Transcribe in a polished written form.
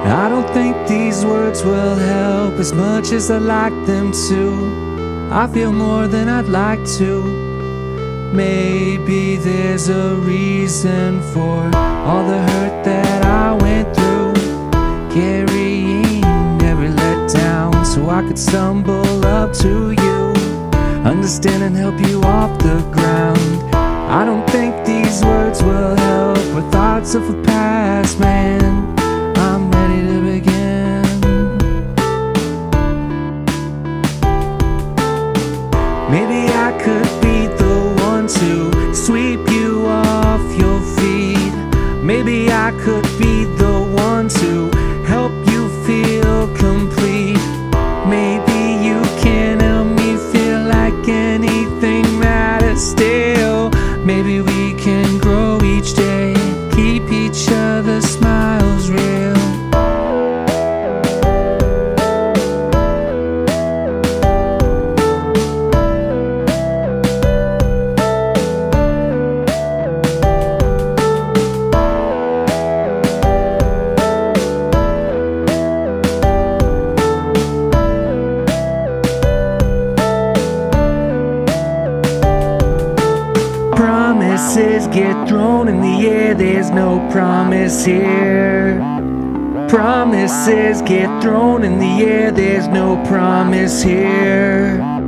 I don't think these words will help as much as I'd like them to. I feel more than I'd like to. Maybe there's a reason for all the hurt that I went through, carrying every letdown so I could stumble up to you, understand and help you off the ground. I don't think these words will help with thoughts of a past man. I'm ready to begin. Maybe I could be the one to sweep you off your feet. Maybe I could be the one to help you feel complete. Maybe you can help me feel like anything matters still. Maybe we can grow each day, keep each other's smiles real. Promises get thrown in the air, there's no promise here. Promises get thrown in the air, there's no promise here.